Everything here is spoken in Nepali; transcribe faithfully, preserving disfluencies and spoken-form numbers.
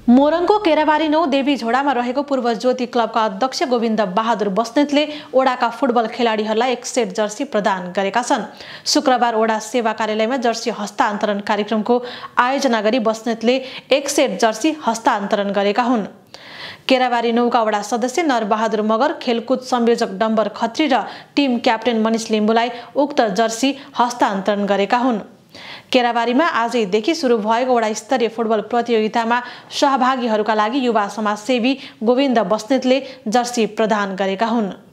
मोरङको केराबारी नौ देवी झोडामा रहेको पूर्व ज्योति क्लबका अध्यक्ष गोविन्द बहादुर बस्नेतले ओडाका फुटबल खेलाडीहरूलाई एक सेट जर्सी प्रदान गरेका छन्। शुक्रबार ओडा सेवा कार्यालयमा जर्सी हस्तान्तरण कार्यक्रमको आयोजना गरी बस्नेतले एक सेट जर्सी हस्तान्तरण गरेका हुन्। केराबारी नौका वडा सदस्य नरबहादुर मगर, खेलकुद संयोजक डम्बर खत्री र टिम क्याप्टेन मनिष लिम्बुलाई उक्त जर्सी हस्तान्तरण गरेका हुन्। केराबारीमा आजैदेखि सुरु भएको वडा स्तरीय फुटबल प्रतियोगितामा सहभागीहरूका लागि युवा समाजसेवी गोविन्द बस्नेतले जर्सी प्रदान गरेका हुन्।